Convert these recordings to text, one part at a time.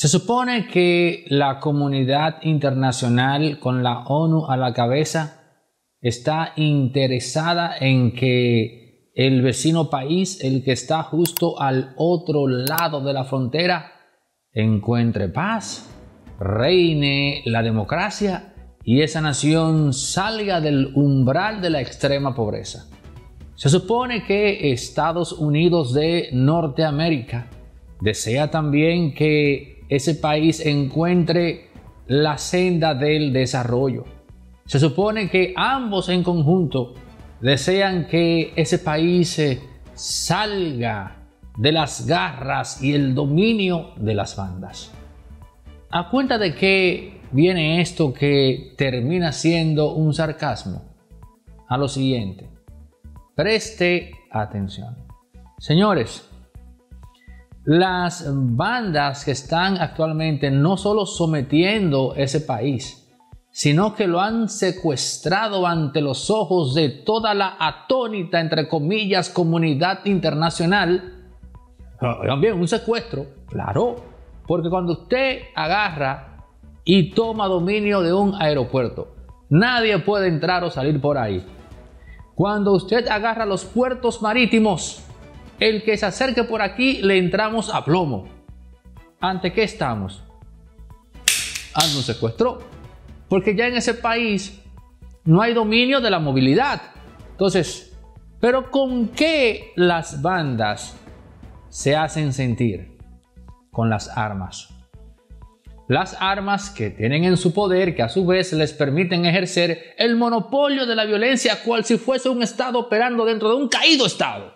Se supone que la comunidad internacional, con la ONU a la cabeza, está interesada en que el vecino país, el que está justo al otro lado de la frontera, encuentre paz, reine la democracia y esa nación salga del umbral de la extrema pobreza. Se supone que Estados Unidos de Norteamérica desea también que ese país encuentre la senda del desarrollo. Se supone que ambos en conjunto desean que ese país salga de las garras y el dominio de las bandas. ¿A cuenta de qué viene esto que termina siendo un sarcasmo? A lo siguiente. Preste atención. Señores, las bandas que están actualmente no solo sometiendo ese país, sino que lo han secuestrado ante los ojos de toda la atónita, entre comillas, comunidad internacional. También un secuestro, claro, porque cuando usted agarra y toma dominio de un aeropuerto, nadie puede entrar o salir por ahí. Cuando usted agarra los puertos marítimos, el que se acerque por aquí le entramos a plomo. ¿Ante qué estamos? Ante un secuestro. Porque ya en ese país no hay dominio de la movilidad. Entonces, ¿pero con qué las bandas se hacen sentir? Con las armas. Las armas que tienen en su poder, que a su vez les permiten ejercer el monopolio de la violencia, cual si fuese un Estado operando dentro de un caído Estado.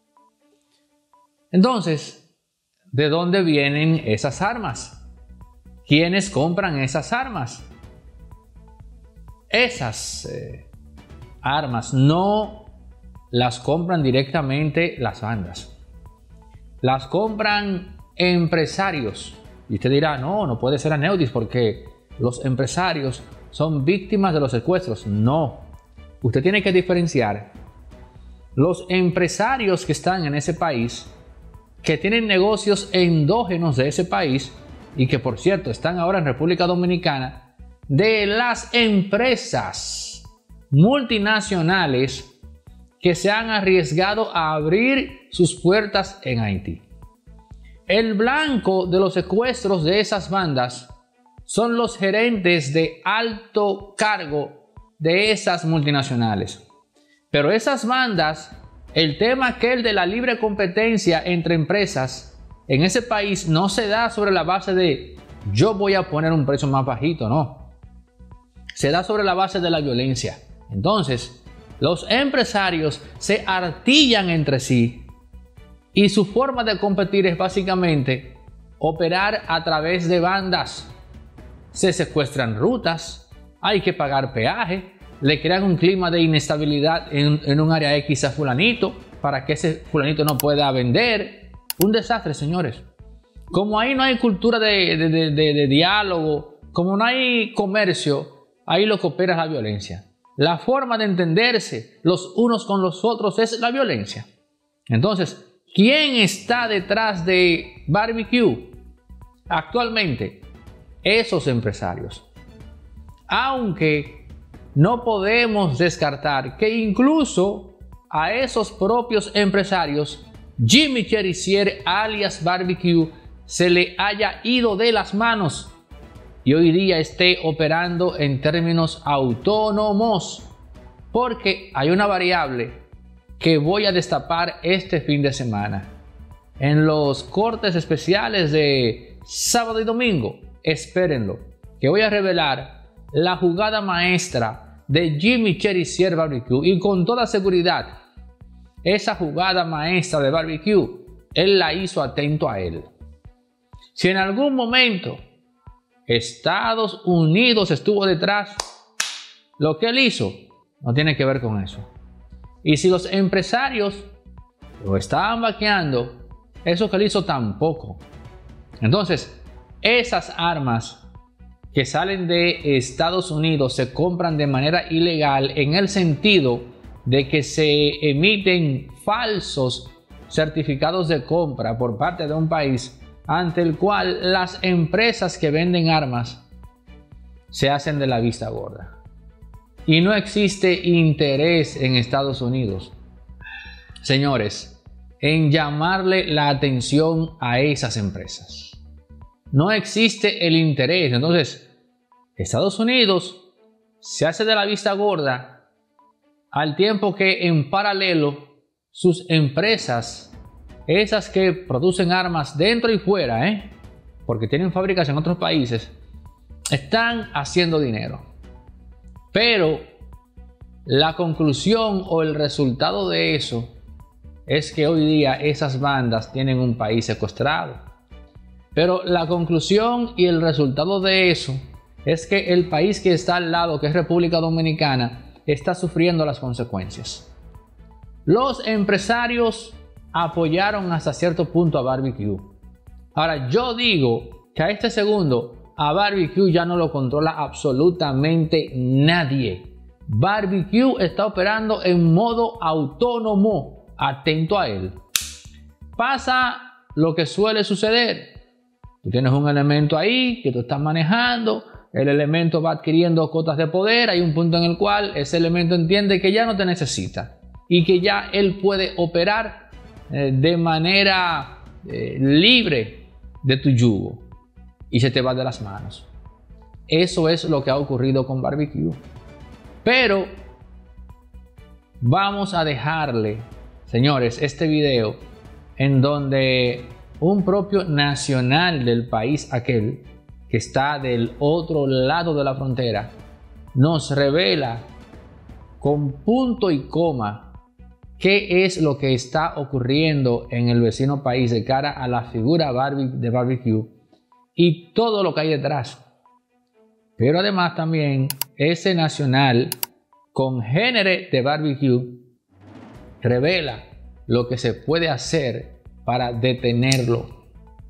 Entonces, ¿de dónde vienen esas armas? ¿Quiénes compran esas armas? Esas armas no las compran directamente las bandas. Las compran empresarios. Y usted dirá, no puede ser Aneudis porque los empresarios son víctimas de los secuestros. No. Usted tiene que diferenciar los empresarios que están en ese país, que tienen negocios endógenos de ese país y que por cierto están ahora en República Dominicana, de las empresas multinacionales que se han arriesgado a abrir sus puertas en Haití. El blanco de los secuestros de esas bandas son los gerentes de alto cargo de esas multinacionales. Pero esas bandas, el tema aquel de la libre competencia entre empresas en ese país no se da sobre la base de yo voy a poner un precio más bajito, no. Se da sobre la base de la violencia. Entonces, los empresarios se artillan entre sí y su forma de competir es básicamente operar a través de bandas. Se secuestran rutas, hay que pagar peaje, le crean un clima de inestabilidad en un área X a fulanito para que ese fulanito no pueda vender. Un desastre, señores. Como ahí no hay cultura de diálogo, como no hay comercio, ahí lo que opera es la violencia. La forma de entenderse los unos con los otros es la violencia. Entonces, ¿quién está detrás de Barbecue? Actualmente, esos empresarios. Aunque no podemos descartar que incluso a esos propios empresarios, Jimmy Cherisier alias Barbecue se le haya ido de las manos y hoy día esté operando en términos autónomos, porque hay una variable que voy a destapar este fin de semana en los cortes especiales de sábado y domingo. Espérenlo, que voy a revelar la jugada maestra de Jimmy Cherisier Barbecue, y con toda seguridad esa jugada maestra de Barbecue él la hizo atento a él. Si en algún momento Estados Unidos estuvo detrás, lo que él hizo no tiene que ver con eso. Y si los empresarios lo estaban vaqueando, eso que él hizo tampoco. Entonces, esas armas que salen de Estados Unidos se compran de manera ilegal, en el sentido de que se emiten falsos certificados de compra por parte de un país ante el cual las empresas que venden armas se hacen de la vista gorda. Y no existe interés en Estados Unidos, señores, en llamarle la atención a esas empresas. No existe el interés. Entonces, Estados Unidos se hace de la vista gorda al tiempo que en paralelo sus empresas, esas que producen armas dentro y fuera, porque tienen fábricas en otros países, están haciendo dinero. Pero la conclusión o el resultado de eso es que hoy día esas bandas tienen un país secuestrado. Pero la conclusión y el resultado de eso es que el país que está al lado, que es República Dominicana, está sufriendo las consecuencias. Los empresarios apoyaron hasta cierto punto a Barbecue. Ahora, yo digo que a este segundo a Barbecue ya no lo controla absolutamente nadie. Barbecue está operando en modo autónomo, atento a él. Pasa lo que suele suceder. Tú tienes un elemento ahí que tú estás manejando, el elemento va adquiriendo cotas de poder, hay un punto en el cual ese elemento entiende que ya no te necesita y que ya él puede operar de manera libre de tu yugo. Y se te va de las manos. Eso es lo que ha ocurrido con Barbecue. Pero vamos a dejarle, señores, este video en donde un propio nacional del país aquel que está del otro lado de la frontera nos revela con punto y coma qué es lo que está ocurriendo en el vecino país de cara a la figura de Barbecue y todo lo que hay detrás. Pero además también ese nacional congénere de Barbecue revela lo que se puede hacer para detenerlo.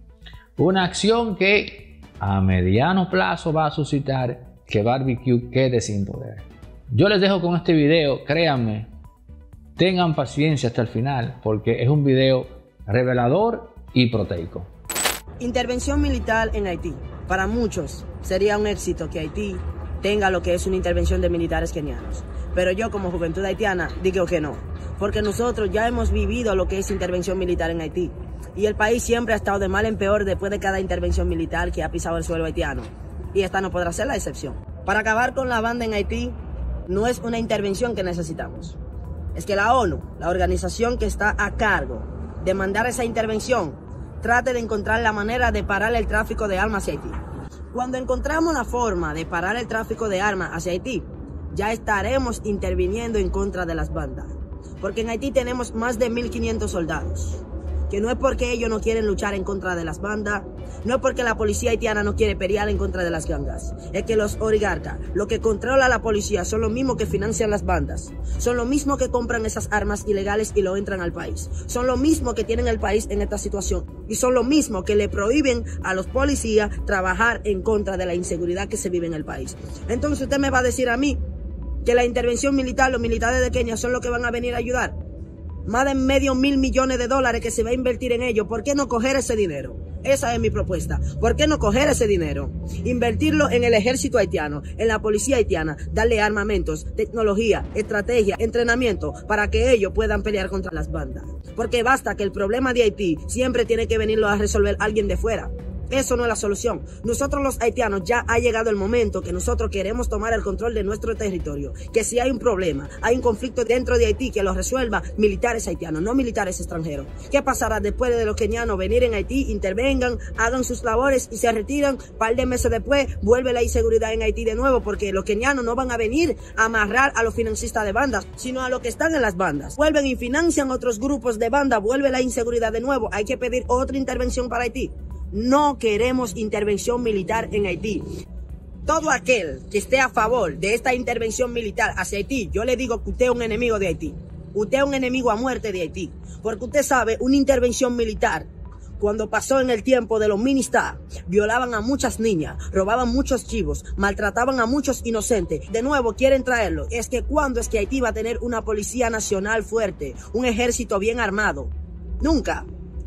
Una acción que a mediano plazo va a suscitar que Barbecue quede sin poder. Yo les dejo con este video, créanme, tengan paciencia hasta el final porque es un video revelador y proteico. Intervención militar en Haití. Para muchos sería un éxito que Haití tenga lo que es una intervención de militares kenianos. Pero yo como Juventud Haitiana digo que no, porque nosotros ya hemos vivido lo que es intervención militar en Haití. Y el país siempre ha estado de mal en peor después de cada intervención militar que ha pisado el suelo haitiano. Y esta no podrá ser la excepción. Para acabar con la banda en Haití no es una intervención que necesitamos. Es que la ONU, la organización que está a cargo de mandar esa intervención, trate de encontrar la manera de parar el tráfico de armas hacia Haití. Cuando encontramos la forma de parar el tráfico de armas hacia Haití, ya estaremos interviniendo en contra de las bandas. Porque en Haití tenemos más de 1.500 soldados. Que no es porque ellos no quieren luchar en contra de las bandas, no es porque la policía haitiana no quiere pelear en contra de las gangas. Es que los oligarcas, lo que controla la policía, son los mismos que financian las bandas. Son los mismos que compran esas armas ilegales y lo entran al país. Son los mismos que tienen el país en esta situación. Y son los mismos que le prohíben a los policías trabajar en contra de la inseguridad que se vive en el país. Entonces usted me va a decir a mí que la intervención militar, los militares de Kenia son los que van a venir a ayudar. Más de $500 millones que se va a invertir en ello. ¿Por qué no coger ese dinero? Esa es mi propuesta. ¿Por qué no coger ese dinero? Invertirlo en el ejército haitiano, en la policía haitiana, darle armamentos, tecnología, estrategia, entrenamiento, para que ellos puedan pelear contra las bandas. Porque basta que el problema de Haití siempre tiene que venirlo a resolver alguien de fuera. Eso no es la solución. Nosotros los haitianos ya ha llegado el momento que nosotros queremos tomar el control de nuestro territorio. Que si hay un problema, hay un conflicto dentro de Haití, que lo resuelva militares haitianos, no militares extranjeros. ¿Qué pasará después de los kenianos venir en Haití, intervengan, hagan sus labores y se retiran? Par de meses después vuelve la inseguridad en Haití de nuevo, porque los kenianos no van a venir a amarrar a los financistas de bandas, sino a los que están en las bandas. Vuelven y financian otros grupos de banda, vuelve la inseguridad de nuevo. Hay que pedir otra intervención para Haití. No queremos intervención militar en Haití. Todo aquel que esté a favor de esta intervención militar hacia Haití, yo le digo que usted es un enemigo de Haití. Usted es un enemigo a muerte de Haití. Porque usted sabe, una intervención militar, cuando pasó en el tiempo de los ministas, violaban a muchas niñas, robaban muchos chivos, maltrataban a muchos inocentes. De nuevo quieren traerlo. Es que ¿cuándo es que Haití va a tener una policía nacional fuerte, un ejército bien armado? Nunca.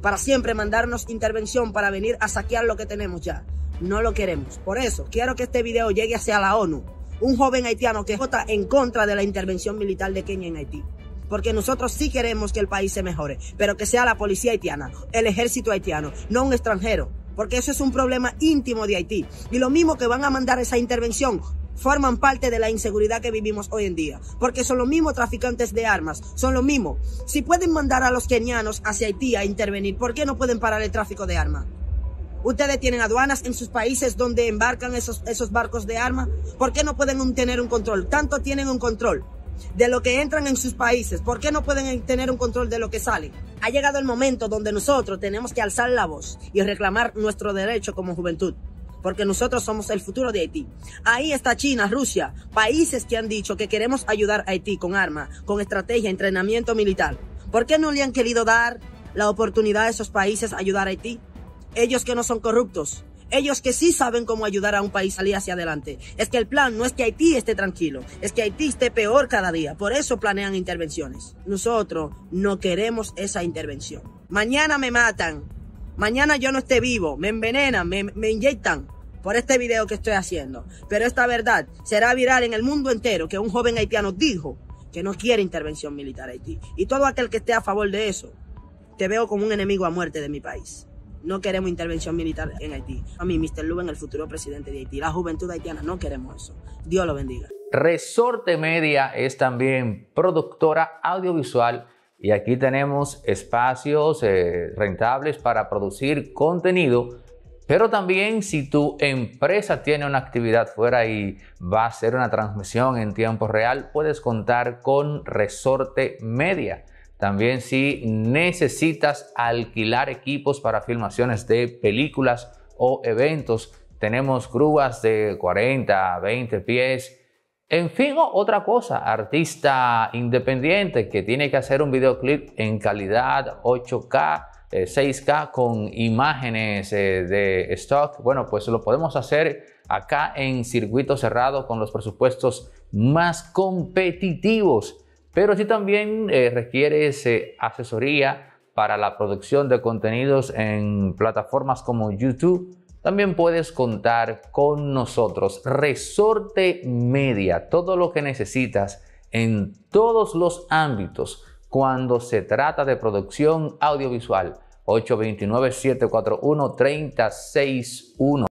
para siempre mandarnos intervención para venir a saquear lo que tenemos ya. No lo queremos. Por eso, quiero que este video llegue hacia la ONU. Un joven haitiano que vota en contra de la intervención militar de Kenia en Haití. Porque nosotros sí queremos que el país se mejore, pero que sea la policía haitiana, el ejército haitiano, no un extranjero. Porque eso es un problema íntimo de Haití. Y lo mismo que van a mandar esa intervención forman parte de la inseguridad que vivimos hoy en día. Porque son los mismos traficantes de armas, son los mismos. Si pueden mandar a los kenianos hacia Haití a intervenir, ¿por qué no pueden parar el tráfico de armas? ¿Ustedes tienen aduanas en sus países donde embarcan esos barcos de armas? ¿Por qué no pueden tener un control? Tanto tienen un control de lo que entran en sus países. ¿Por qué no pueden tener un control de lo que sale? Ha llegado el momento donde nosotros tenemos que alzar la voz y reclamar nuestro derecho como juventud. Porque nosotros somos el futuro de Haití. Ahí está China, Rusia, países que han dicho que queremos ayudar a Haití con armas, con estrategia, entrenamiento militar. ¿Por qué no le han querido dar la oportunidad a esos países a ayudar a Haití? Ellos que no son corruptos, ellos que sí saben cómo ayudar a un país a salir hacia adelante. Es que el plan no es que Haití esté tranquilo, es que Haití esté peor cada día. Por eso planean intervenciones. Nosotros no queremos esa intervención. Mañana me matan, mañana yo no esté vivo, me envenenan, me inyectan por este video que estoy haciendo. Pero esta verdad será viral en el mundo entero, que un joven haitiano dijo que no quiere intervención militar a Haití. Y todo aquel que esté a favor de eso, te veo como un enemigo a muerte de mi país. No queremos intervención militar en Haití. A mí, Mr. Luben, el futuro presidente de Haití. La juventud haitiana, no queremos eso. Dios lo bendiga. Resorte Media es también productora audiovisual y aquí tenemos espacios rentables para producir contenido. Pero también si tu empresa tiene una actividad fuera y va a hacer una transmisión en tiempo real, puedes contar con Resorte Media. También si necesitas alquilar equipos para filmaciones de películas o eventos, tenemos grúas de 40, 20 pies. En fin, otra cosa, artista independiente que tiene que hacer un videoclip en calidad 8K, 6K con imágenes de stock. Bueno, pues lo podemos hacer acá en circuito cerrado con los presupuestos más competitivos. Pero si también requieres asesoría para la producción de contenidos en plataformas como YouTube, también puedes contar con nosotros. Resorte Media, todo lo que necesitas en todos los ámbitos cuando se trata de producción audiovisual. 829-741-3061.